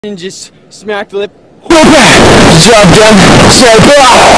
and just smack the lip. Okay, job done. So,